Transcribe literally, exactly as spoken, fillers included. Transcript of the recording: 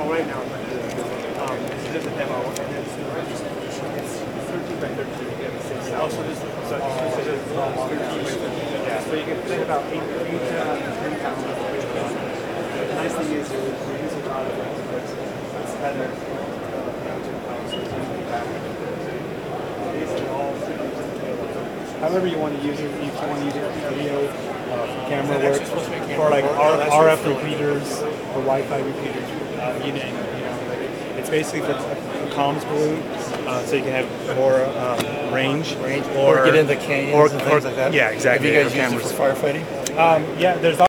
Well, right now, um, it's just a demo, and it's, it's thirteen by thirteen. Also, this so it's considered thirteen by thirteen. Yeah. So you can fit about eight, eight uh, ten pounds of weight. The nice thing is we're using a lot of it. It's kind of ten pounds. So it's really back. Basically, all however you want to use it. If you want to use it for video, uh, for camera work, for like R F repeaters, or Wi-Fi repeaters, uh, you name it. You know, it's basically for comms blue, uh, so you can have more um, range, range, or, or get into canyons or, and things or, like that. Yeah, exactly. Have you guys used it for firefighting? Um, yeah, there's.